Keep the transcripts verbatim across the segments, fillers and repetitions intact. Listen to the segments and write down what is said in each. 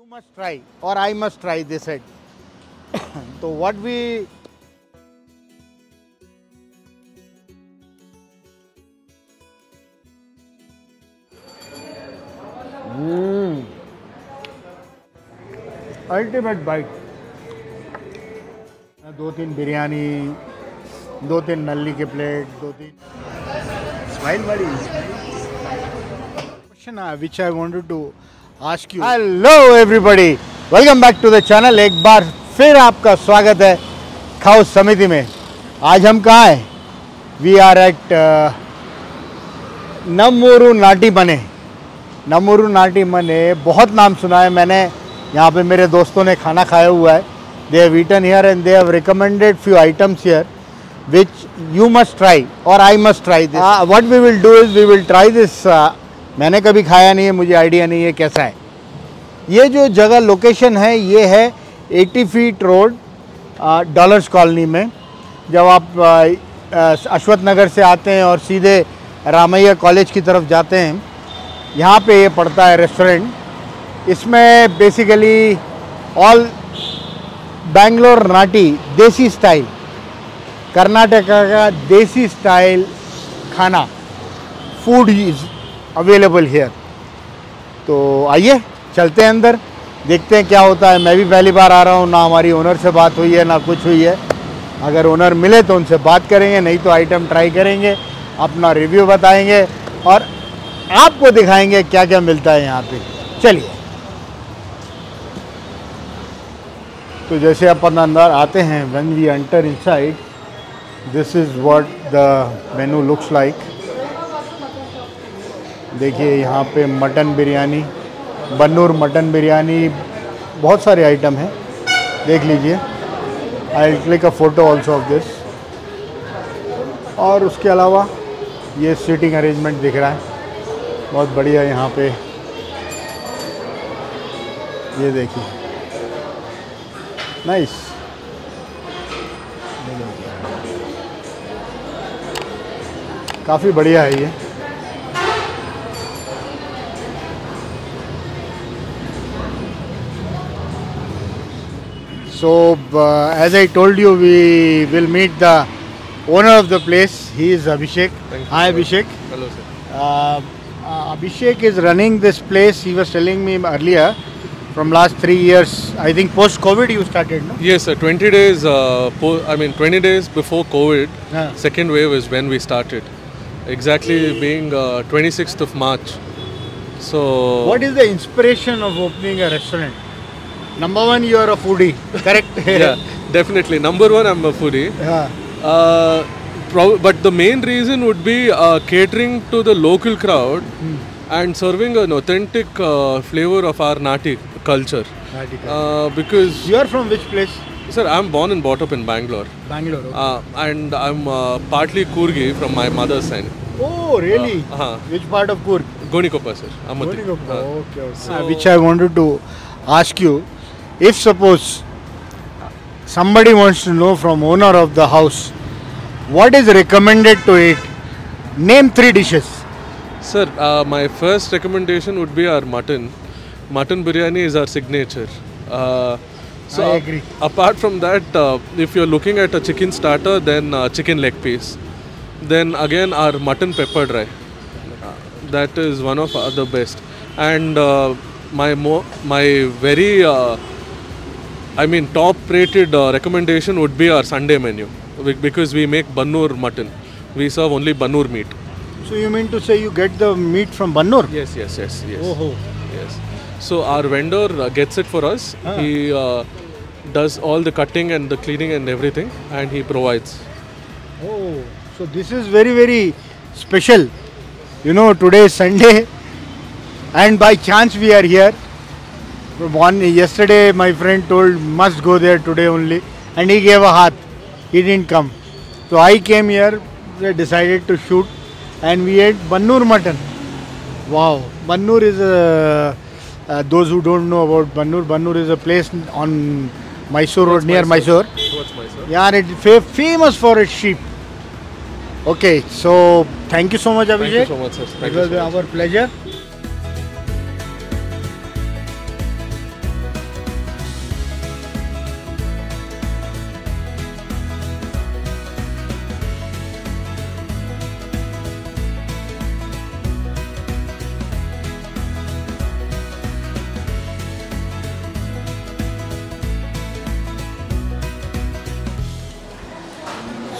must try or I must try, they said. So what we mm. Ultimate bite. दो तीन बिरयानी, दो तीन नल्ली के प्लेट, दो तीन स्माइल वाली question which I wanted to ask you. Hello everybody, welcome back to the channel. एक बार फिर आपका स्वागत है खाओ समिति में. आज हम कहाँ हैं? We are at uh, नम्मुरु नाटी मने. नम्मुरु नाटी मने बहुत नाम सुना है मैंने. यहाँ पे मेरे दोस्तों ने खाना खाया हुआ है. They have eaten here and they have recommended few items here which you must try or I must try this. Uh, what we will do is we will try this. Uh, मैंने कभी खाया नहीं है, मुझे idea नहीं है कैसा है. ये जो जगह लोकेशन है ये है अस्सी फीट रोड डॉलर्स कॉलोनी में. जब आप अश्वत्थ नगर से आते हैं और सीधे रामैया कॉलेज की तरफ जाते हैं, यहाँ पे ये पड़ता है रेस्टोरेंट. इसमें बेसिकली ऑल बैंगलोर नाटी देसी स्टाइल, कर्नाटका का देसी स्टाइल खाना फूड इज अवेलेबल हियर. तो आइए चलते हैं अंदर, देखते हैं क्या होता है. मैं भी पहली बार आ रहा हूँ, ना हमारी ओनर से बात हुई है ना कुछ हुई है. अगर ओनर मिले तो उनसे बात करेंगे, नहीं तो आइटम ट्राई करेंगे, अपना रिव्यू बताएंगे और आपको दिखाएंगे क्या क्या मिलता है यहाँ पे. चलिए. तो जैसे अपन अंदर आते हैं, when we enter inside, this is what the menu looks like. देखिए यहाँ पे मटन बिरयानी, बन्नूर मटन बिरयानी, बहुत सारे आइटम हैं, देख लीजिए. I will click a photo also of this. और उसके अलावा ये सीटिंग अरेंजमेंट दिख रहा है, बहुत बढ़िया. यहाँ पे ये देखिए, नाइस. काफ़ी बढ़िया है ये. So uh, as I told you, we will meet the owner of the place. He is Abhishek. Thank you, Hi sir. Abhishek. Hello sir. Uh, uh, Abhishek is running this place. He was telling me earlier, from last three years. I think post COVID you started, no? Yes sir. twenty days. Uh, po- I mean twenty days before COVID. Yeah. Second wave is when we started. Exactly being uh, twenty-sixth of March. So. What is the inspiration of opening a restaurant? Number one, you are a foodie, correct? Yeah, definitely. Number one, I'm a foodie. Yeah. Uh, pro- but the main reason would be uh, catering to the local crowd Hmm. and serving an authentic uh, flavor of our Nati culture. Nati culture. Uh, because, You are from which place? sir, I'm born and brought up in Bangalore. Bangalore. Okay. Uh, and I'm uh, partly Kurgi from my mother's side. Oh, really? Uh, uh-huh. Which part of Kurg? Gonikopa, sir. Amati. Gonikopa. Uh, Okay, okay. So- Which I wanted to ask you, if suppose somebody wants to know from owner of the house, what is recommended to eat? Name three dishes. Sir, uh, my first recommendation would be our mutton. Mutton biryani is our signature. Uh, so I agree. Apart from that, uh, if you're looking at a chicken starter, then uh, chicken leg piece. Then again, our mutton pepper dry. Uh, that is one of uh, the best. And uh, my mo- my very, uh, I mean, top-rated uh, recommendation would be our Sunday menu, Be- because we make Bannur mutton. We serve only Bannur meat. So you mean to say you get the meat from Bannur? Yes, yes, yes, yes. Oh, Yes. So our vendor uh, gets it for us. Ah. He uh, does all the cutting and the cleaning and everything, and he provides. oh. So this is very very special. You know, today is Sunday, and by chance we are here. One yesterday, my friend told must go there today only, and he gave a hath. He didn't come, so I came here. We decided to shoot, and we ate Bannur mutton. Wow, Bannur is a. Uh, those who don't know about Bannur, Bannur is a place on Mysore Road, near Mysore. What's my sir? Yeah, it's fa- famous for its sheep. Okay, so thank you so much, Thank Abhishek. you so much, sir. It Thank you was so much. our pleasure.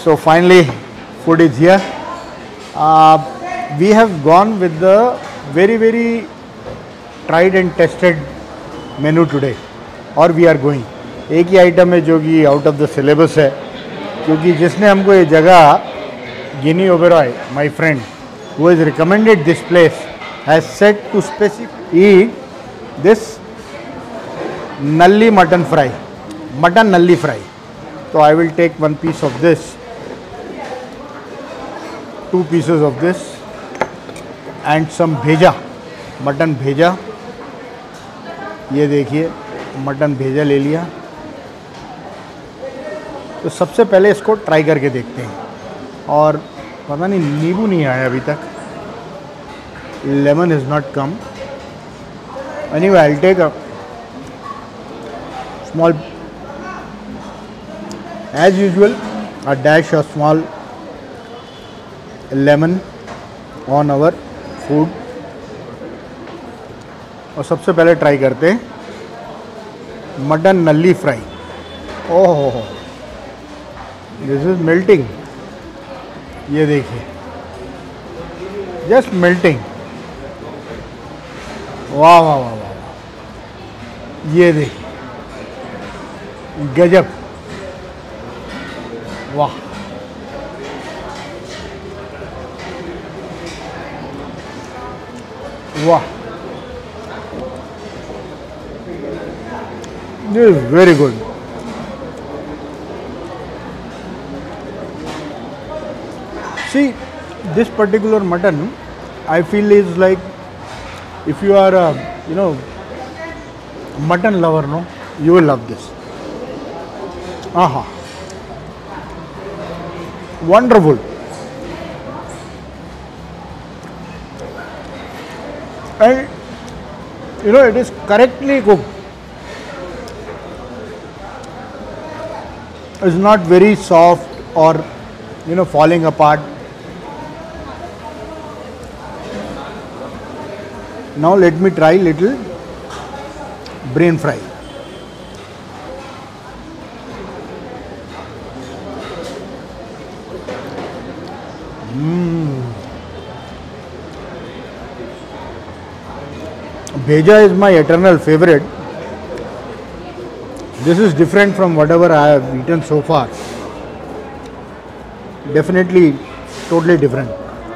So finally, food is here. Uh, we have gone with the very very tried and tested menu today, और we are going. एक ही item है जो कि out of the syllabus है, क्योंकि जिसने हमको ये जगह Ginni Oberoi, my friend who has recommended this place, has said to specifically eat this nalli mutton fry, mutton nalli fry. So I will take one piece of this, two pieces of this, and some bheja, mutton bheja. ये देखिए mutton भेजा ले लिया. तो सबसे पहले इसको try करके देखते हैं. और पता नहीं नींबू नहीं आया अभी तक. Lemon is not come. Anyway I will take a small, as usual, a dash of small lemon on our food. और सबसे पहले ट्राई करते हैं mutton nalli fry. Oh, this is melting. ये देखिए, जस्ट मेल्टिंग. वाह वाह वाह वाह. ये देखिए, गजब. वाह. वाह. This is very good. See, this particular mutton, I feel is like, if you are a, you know, mutton lover, no, you will love this. Aha. Wonderful. And, you know, it is correctly cooked. It's not very soft or, you know, falling apart. Now let me try little brain fry. Mm. Bheja is my eternal favorite. This is different from whatever I have eaten so far. Definitely totally different.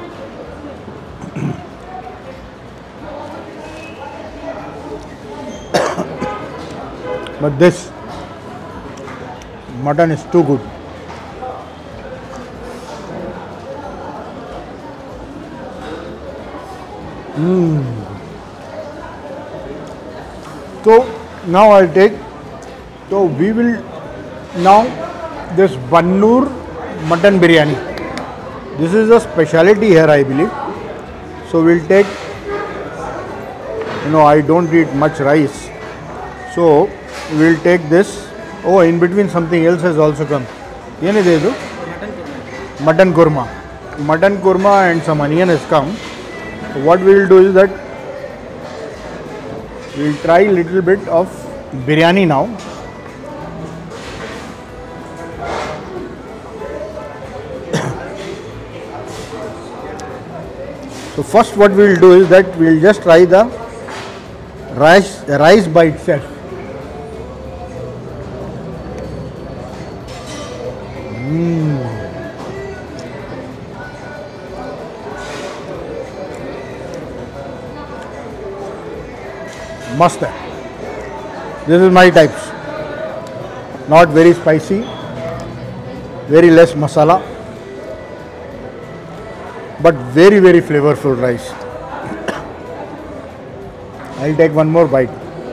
But this mutton is too good. Mm. So now I'll take, so we will now this Bannur mutton biryani. This is a specialty here, I believe. So we'll take, you know, I don't eat much rice, so we'll take this. Oh, in between something else has also come. Ye nahi de do? Mutton kurma. Mutton kurma and some onion has come. So what we will do is that we will try little bit of biryani now. So first what we will do is that we will just try the rice, rice by itself. Mm. Must hai. This is my types. Not very spicy, very less masala, but very very flavorful rice. I'll take one more bite.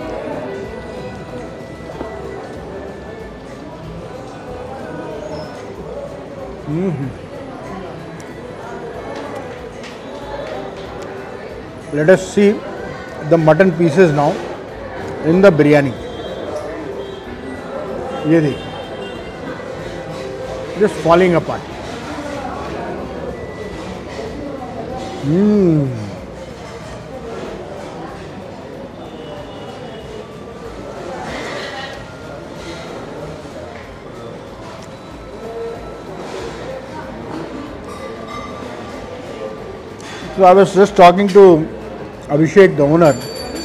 Mm-hmm. Let us see the mutton pieces now in the biryani. ये देखिए, just falling apart. Hmm. So I was just talking to Abhishek, the owner.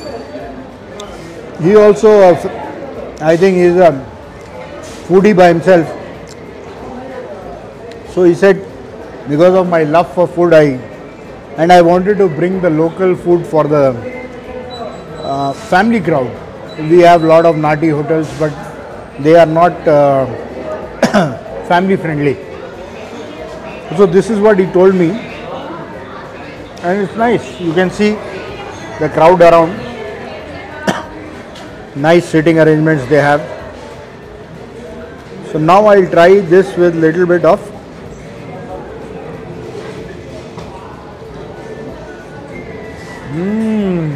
He also, uh, I think, is a foodie by himself. So he said, because of my love for food, I and I wanted to bring the local food for the uh, family crowd. We have a lot of Nati hotels, but they are not uh, family friendly. So this is what he told me, and it's nice. You can see the crowd around. Nice sitting arrangements they have. So now I'll try this with little bit of mmm.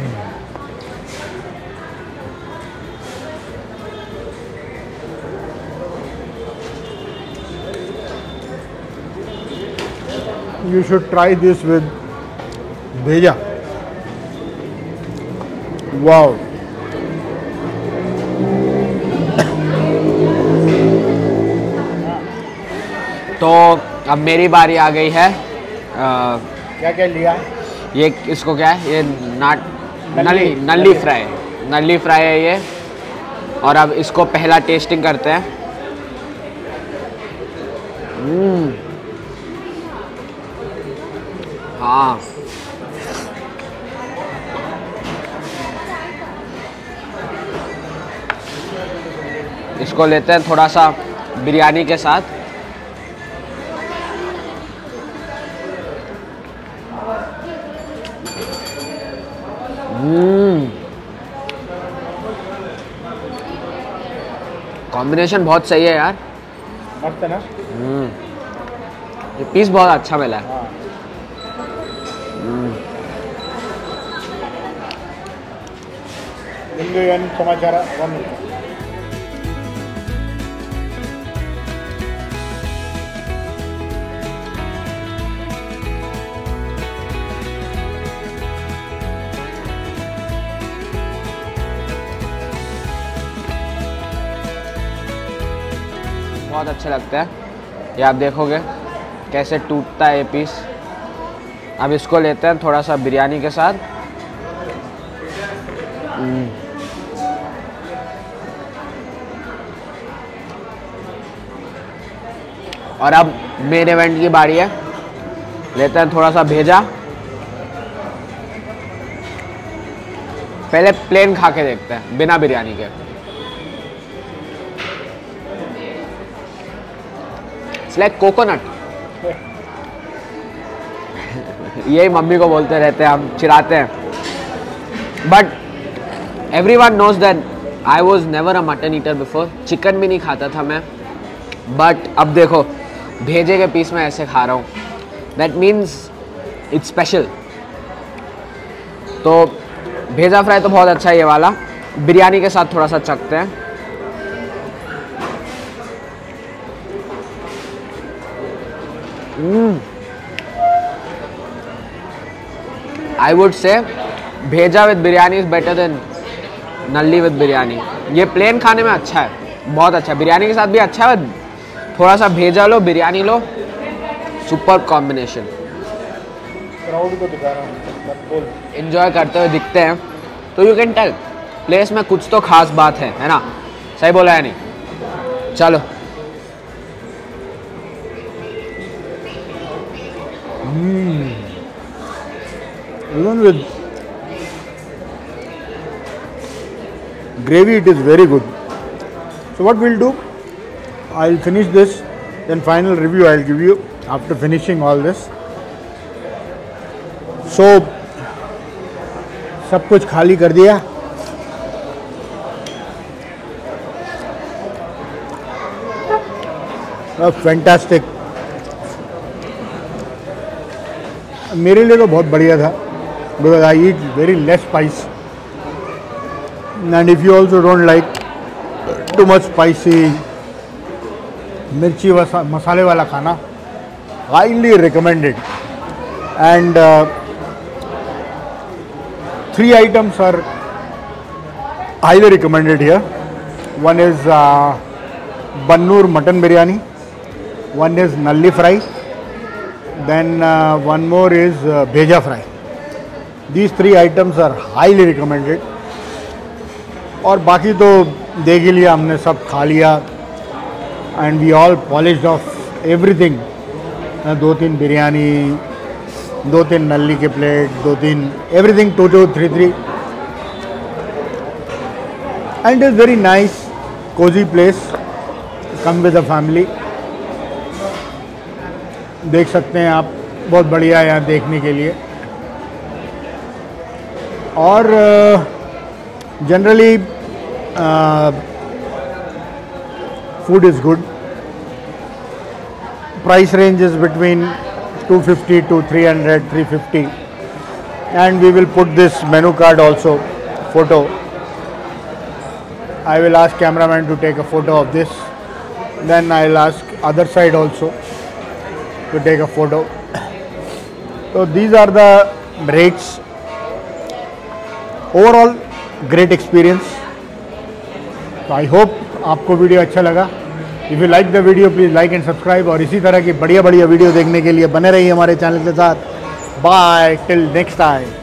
You should try this with bheja. Wow. तो अब मेरी बारी आ गई है। आ, क्या क्या लिया? ये इसको क्या है? ये नाट नली नली फ्राई नली फ्राई है ये। और अब इसको पहला टेस्टिंग करते हैं। हम्म, हाँ, इसको लेते हैं थोड़ा सा बिरयानी के साथ। हम्म, कॉम्बिनेशन बहुत सही है यार। मस्त है ना? हम्म, ये पीस बहुत अच्छा मिला है। समाचार बहुत अच्छे लगते हैं। ये आप देखोगे कैसे टूटता है ये पीस। अब इसको लेते हैं थोड़ा सा बिरयानी के साथ। हम्म, और अब मेन इवेंट की बारी है। लेते हैं थोड़ा सा भेजा। पहले प्लेन खा के देखते हैं बिना बिरयानी के। It's like coconut. यही मम्मी को बोलते रहते हैं, हम चिढ़ाते हैं। But every one knows that I was never a mutton eater before. Chicken भी नहीं खाता था मैं, बट अब देखो भेजे के पीस में ऐसे खा रहा हूँ। That means it's special. तो भेजा फ्राई तो बहुत अच्छा है ये वाला। बिरयानी के साथ थोड़ा सा चखते हैं। आई would say bheja with biryani is better than nalli with biryani. ये प्लेन खाने में अच्छा है, बहुत अच्छा। बिरयानी के साथ भी अच्छा है। थोड़ा सा भेजा लो, बिरयानी लो, सुपर कॉम्बिनेशन। क्राउड को दिखा रहा हूँ, एंजॉय करते हुए दिखते हैं तो यू कैन टेल प्लेस में कुछ तो खास बात है, है ना? सही बोला है नहीं? चलो। Even with gravy it is very good. So what we'll do, I'll finish this, then final review I'll give you after finishing all this. So सब कुछ खाली कर दिया। फैंटास्टिक। मेरे लिए तो बहुत बढ़िया था, because I eat very less spice, and if you also don't like too much spicy मिर्ची मसाले वाला खाना, highly recommended. And uh, three items are highly recommended here. One is uh, Bannur mutton biryani, one is nalli fry, Then uh, one more is uh, bheja fry. These three items are highly recommended. और बाकी तो देख ही लिया हमने, सब खा लिया and we all polished off everything. दो तीन बिरयानी, दो तीन नल्ली के प्लेट, दो तीन everything, two two three three. And is very nice cosy place. Come with a family. देख सकते हैं आप, बहुत बढ़िया है यहाँ देखने के लिए. और generally food is good. Price range is between two fifty to three hundred, three fifty, and we will put this menu card also, photo. I will ask cameraman to take a photo of this. Then I'll ask other side also to take a photo. So these are the rates. Overall great experience. So I hope आपको video अच्छा लगा. If you like the video please like and subscribe. और इसी तरह की बढ़िया बढ़िया video देखने के लिए बने रहिए हमारे चैनल के साथ. Bye till next time.